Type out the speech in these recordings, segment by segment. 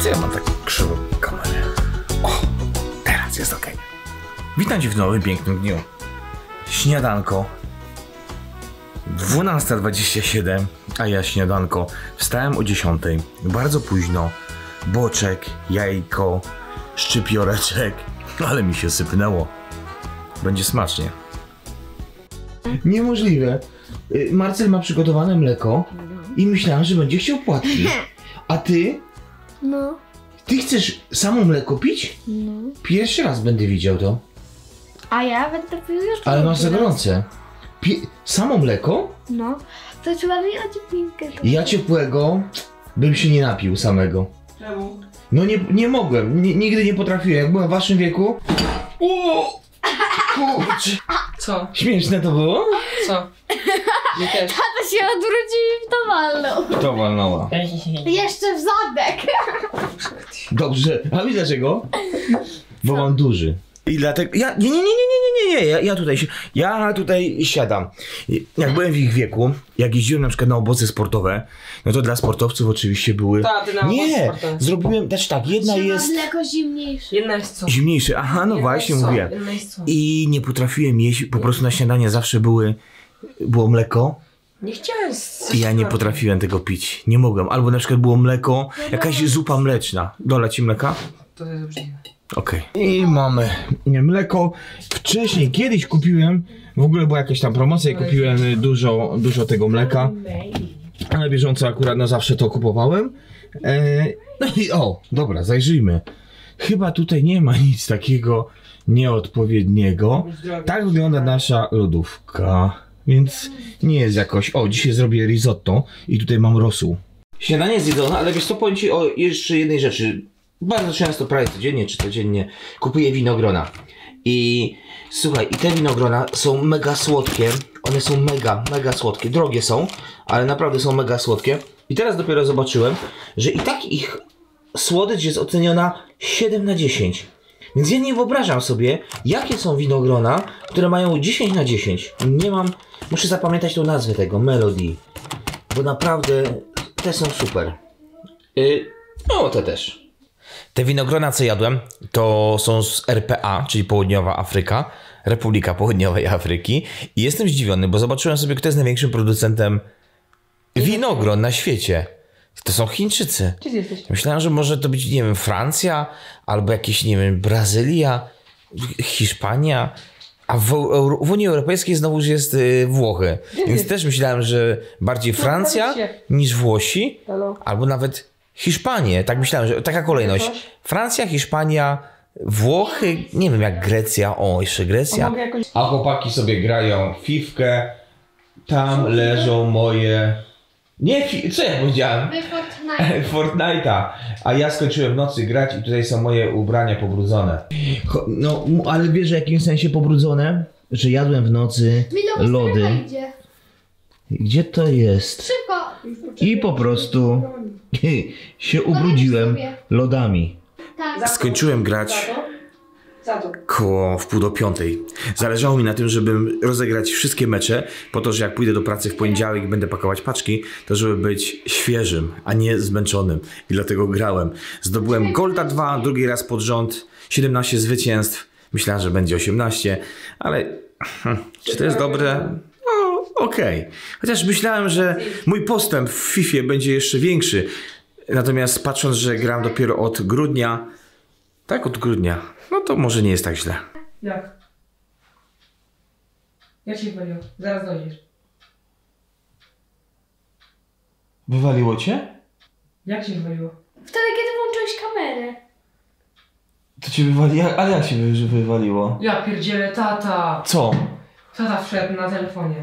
Co ja mam tak krzywą kamerę? O, teraz jest ok. Witam Cię w nowym, pięknym dniu. Śniadanko. 12:27, a ja śniadanko. Wstałem o 10:00, bardzo późno. Boczek, jajko, szczypioreczek, ale mi się sypnęło. Będzie smacznie. Niemożliwe. Marcel ma przygotowane mleko i myślałem, że będzie chciał płatki. A ty? No. Ty chcesz samo mleko pić? No. Pierwszy raz będę widział to. A ja będę pił już. Ale masz za gorące. Samo mleko? No. To trzeba wyjąć pinkę. Ja ciepłego bym się nie napił samego. Czemu? No nie mogłem, nigdy nie potrafiłem. Jak byłem w waszym wieku... O! Kurczę. Co? Śmieszne to było? Co? Nie też. Tata się odwrócił i to walnął. Kto walnęła? Jeszcze w zadek. Dobrze, a wiesz dlaczego? Bo mam duży. I dlatego... Ja tutaj siadam. Jak byłem w ich wieku, jak jeździłem na przykład na obozy sportowe, no to dla sportowców oczywiście były... Ty na obozy sportowe. Zrobiłem... Znaczy tak, jedna jest... mleko zimniejsze. Jedna jest co? Zimniejsze, aha, no właśnie mówię. Jedna jest co? I nie potrafiłem jeść, po prostu na śniadanie zawsze było mleko. Nie chciałem I ja nie potrafiłem tego pić. Nie mogłem. Albo na przykład było mleko, jakaś zupa mleczna. Dolać ci mleka? To jest obrzydliwe. Okej. I mamy mleko. Wcześniej, kiedyś kupiłem, w ogóle była jakaś tam promocja i kupiłem dużo tego mleka. A na bieżąco akurat no zawsze to kupowałem. No i dobra, zajrzyjmy. Chyba tutaj nie ma nic takiego nieodpowiedniego. Tak wygląda nasza lodówka. Więc nie jest jakoś... dzisiaj zrobię risotto i tutaj mam rosół. Śniadanie zjedzone, ale wiesz co, powiem ci o jeszcze jednej rzeczy. Bardzo często, prawie codziennie czy codziennie kupuję winogrona. I słuchaj, i te winogrona są mega słodkie. One są mega słodkie. Drogie są, ale naprawdę są mega słodkie. I teraz dopiero zobaczyłem, że i tak ich słodycz jest oceniona 7 na 10. Więc ja nie wyobrażam sobie, jakie są winogrona, które mają 10 na 10. Nie mam... Muszę zapamiętać tą nazwę tego, Melody. Bo naprawdę te są super. Te też. Te winogrona, co jadłem, to są z RPA, czyli Południowa Afryka. Republika Południowej Afryki. I jestem zdziwiony, bo zobaczyłem sobie, kto jest największym producentem winogron na świecie. To są Chińczycy. Gdzie ty jesteś? Myślałem, że może to być, nie wiem, Francja, albo jakieś, nie wiem, Brazylia, Hiszpania, a w Unii Europejskiej znowuż jest Włochy. Więc też myślałem, że bardziej Francja niż Włosi, albo nawet Hiszpanie. Tak myślałem, że taka kolejność. Francja, Hiszpania, Włochy, nie wiem, jak Grecja. Jeszcze Grecja. A chłopaki sobie grają fifkę. Tam leżą moje... Nie, co ja powiedziałem? Fortnite'a. A ja skończyłem w nocy grać i tutaj są moje ubrania pobrudzone. No, ale wiesz, w jakim sensie pobrudzone? Że jadłem w nocy lody. Gdzie to jest? Szybko. I po prostu się ubrudziłem lodami. Tak. Skończyłem grać koło 4:45. Zależało mi na tym, żeby rozegrać wszystkie mecze, po to, że jak pójdę do pracy w poniedziałek i będę pakować paczki, to żeby być świeżym, a nie zmęczonym. I dlatego grałem. Zdobyłem Golda 2, drugi raz pod rząd, 17 zwycięstw. Myślałem, że będzie 18, ale czy to jest dobre? No, okej. Chociaż myślałem, że mój postęp w FIFA będzie jeszcze większy. Natomiast patrząc, że gram dopiero od grudnia, od grudnia, no to może nie jest tak źle. Jak? Jak się wywaliło? Zaraz dojdziesz. Wywaliło cię? Jak się wywaliło? Wtedy, kiedy włączyłeś kamerę. To cię wywaliło? Ale jak się wywaliło? Ja pierdzielę, tata! Co? Tata wszedł na telefonie.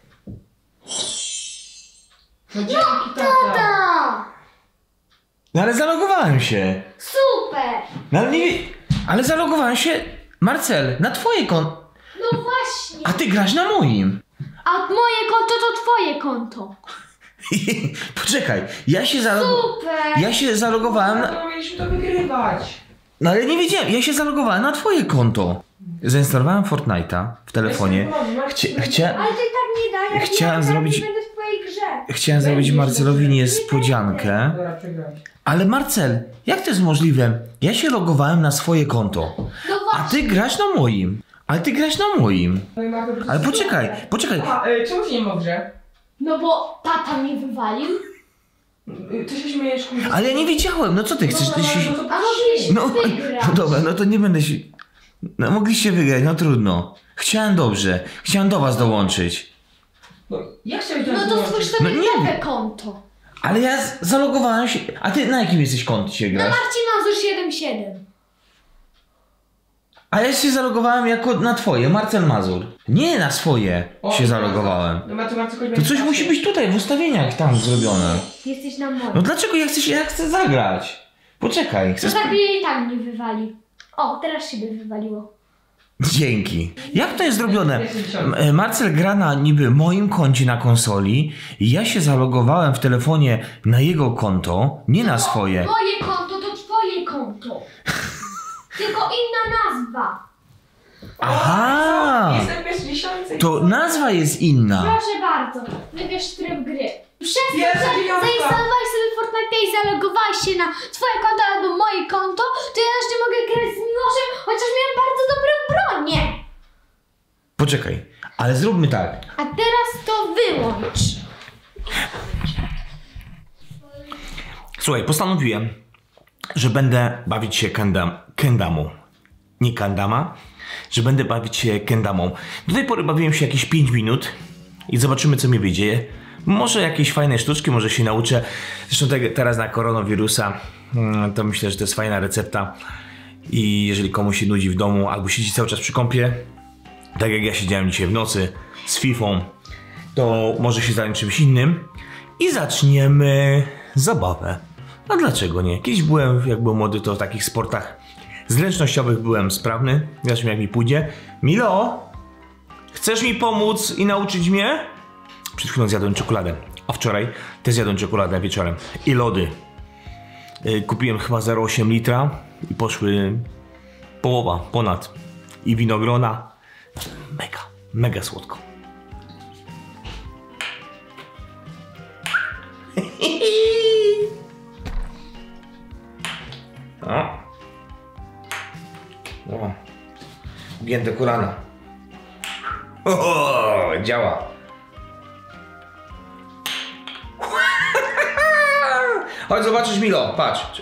No dzięki, tata! No ale zalogowałem się. Super. No ale nie... Ale zalogowałem się, Marcel, na twoje konto. No właśnie. A ty grasz na moim. A moje konto to twoje konto. Poczekaj, ja się zalogowałem... Super. Ja się zalogowałem... No mieliśmy to wygrywać. No ale nie wiedziałem, ja się zalogowałem na twoje konto. Zainstalowałem Fortnite'a w telefonie. Ale to i tak nie da, jak Chciałem zrobić... nie będę w twojej grze. chciałem zrobić Marcelowi niespodziankę. Dobra, przegrałeś. Ale Marcel, jak to jest możliwe? Ja się logowałem na swoje konto, No a właśnie. ty grasz na moim. Ale ty grasz na moim. No i Marko, Ale poczekaj. A, czemu się nie ma w grze? No bo tata mnie wywalił. Ty się śmiejesz, kurde. Ale ja nie wiedziałem, no co ty chcesz? Ty się... A mogliśmy No, wygrać. no dobra, no to nie będę się... No mogliście wygrać, no trudno. Chciałem dobrze, chciałem do was dołączyć. No, jak chciałeś No to stwórz sobie No nie. nowe konto. Ale ja zalogowałem się... A ty na jakim jesteś koncie Na grasz? Marcin Mazur 77. A ja się zalogowałem jako na twoje, Marcel Mazur. Nie na swoje się zalogowałem. No matematyko To coś musi być tutaj w ustawieniach tam zrobione. Jesteś na moim. No dlaczego ja chcę zagrać? Poczekaj, chcę... To tak mnie i tak mnie wywali. O, teraz siebie wywaliło. Dzięki. Jak to jest zrobione? Marcel gra na niby moim koncie na konsoli. Ja się zalogowałem w telefonie na jego konto, nie na swoje. Moje konto to twoje konto. Tylko inna nazwa. Aha! Jestem pierwszy dziesiątce. To nazwa jest inna. Proszę bardzo, wybierz tryb gry. Przez to, Pierwsza że dziewiątka. zainstalowałeś sobie Fortnite i zalogowałeś się na twoje konto albo moje konto, to ja jeszcze mogę grać z Miłoszem, chociaż miałem bardzo dobrą broń. Nie. Poczekaj, ale zróbmy tak. A teraz to wyłącz. Słuchaj, postanowiłem, że będę bawić się kendamą. Nie kandama, że będę bawić się kendamą. Do tej pory bawiłem się jakieś 5 minut i zobaczymy, co mi wyjdzie. Może jakieś fajne sztuczki, może się nauczę. Zresztą teraz na koronawirusa to myślę, że to jest fajna recepta. I jeżeli komuś się nudzi w domu albo siedzi cały czas przy kąpie, tak jak ja siedziałem dzisiaj w nocy z Fifą, to może się zająć czymś innym i zaczniemy zabawę. A dlaczego nie? Kiedyś byłem, jak byłem młody, to w takich sportach zręcznościowych byłem sprawny. Zobaczmy, jak mi pójdzie. Milo, chcesz mi pomóc i nauczyć mnie? Przed chwilą zjadłem czekoladę, a wczoraj też zjadłem czekoladę wieczorem. I lody. Kupiłem chyba 0,8 litra i poszły połowa, ponad. I winogrona. Mega słodko. O, gięte kolana. O, działa. Chodź zobaczysz, Milo, patrz.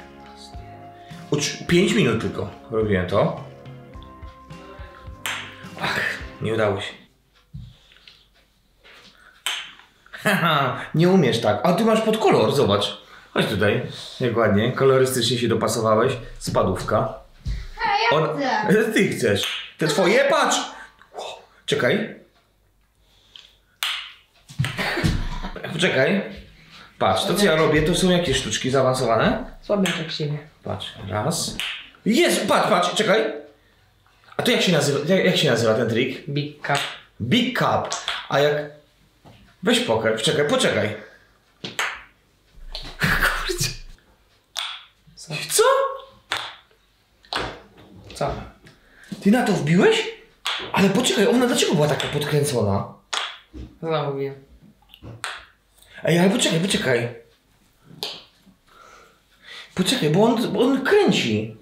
5 minut tylko robiłem to. Ach, nie udało się. Haha, nie umiesz tak. A ty masz pod kolor, zobacz. Chodź tutaj, jak ładnie, kolorystycznie się dopasowałeś. Spadówka. Ty chcesz. Te twoje, patrz. Czekaj. Poczekaj. Patrz, to co ja robię, to są jakieś sztuczki zaawansowane. Słabieczek siebie. Patrz, raz. Jest, patrz, czekaj. A to jak się nazywa, jak się nazywa ten trik? Big cup. Big cup. A jak... Weź poczekaj. Kurczę. Co? Co? Ty na to wbiłeś? Ale poczekaj, ona dlaczego była taka podkręcona? Znowu mówię. Ej, ale poczekaj. Poczekaj, bo on kręci.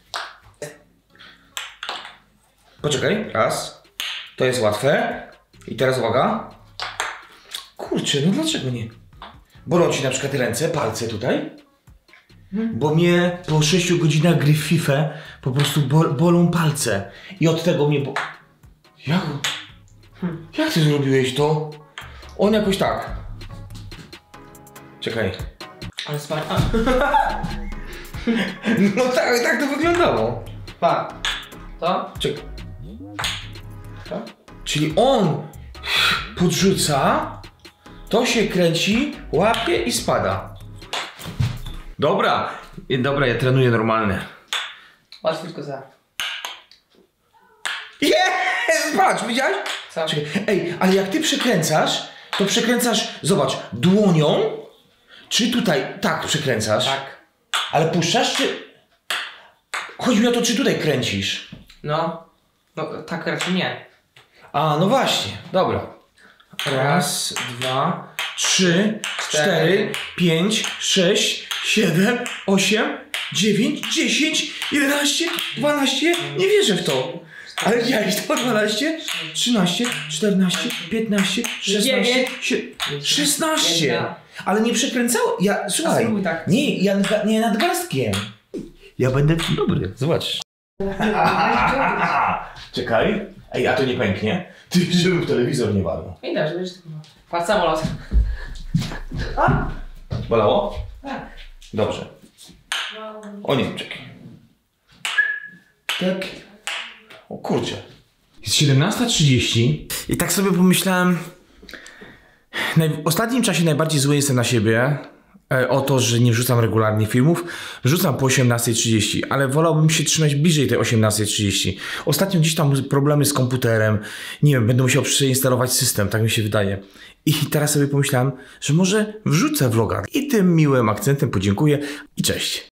Poczekaj, raz. To jest łatwe. I teraz uwaga. Kurczę, no dlaczego nie? Bolą ci na przykład ręce, palce tutaj? Bo mnie po 6 godzinach gry w FIFA po prostu bolą palce. I od tego mnie Jak ty zrobiłeś to? On jakoś tak. Czekaj. Ale smarta. No tak to wyglądało. Pa. To? Czekaj. Czyli on podrzuca, to się kręci, łapie i spada. Dobra, ja trenuję normalne. Łatwiutko za. Jest! Patrz, widziałeś? Co? Czekaj. Ej, ale jak ty przekręcasz, to przekręcasz, zobacz, dłonią, czy tutaj, tak przekręcasz. Tak. Ale puszczasz, czy... Chodzi mi o to, czy tutaj kręcisz. No tak raczej nie. A, no właśnie, dobra. Raz, dwa, 3, 4, 5, 6, 7, 8, 9, 10, 11, 12. Nie wierzę w to. Ale ja to 12, 13, 14, 15, 16, 16. Ale nie przekręcało. Słuchaj, spróbuj tak. nie nadgarstkiem. Ja będę dobry. Zobacz. Czekaj. Ej, a to nie pęknie? Ty, żeby w telewizor nie walał. Widać, wiesz, tylko. Patrz samolot. Bolało? Tak. Dobrze. O nie, czekaj. Tak. O kurczę. Jest 17:30 i tak sobie pomyślałem, w ostatnim czasie najbardziej zły jestem na siebie o to, że nie wrzucam regularnie filmów. Wrzucam po 18:30, ale wolałbym się trzymać bliżej tej 18:30. Ostatnio gdzieś tam problemy z komputerem, nie wiem, będę musiał przeinstalować system, tak mi się wydaje. I teraz sobie pomyślałem, że może wrzucę vloga. I tym miłym akcentem podziękuję i cześć.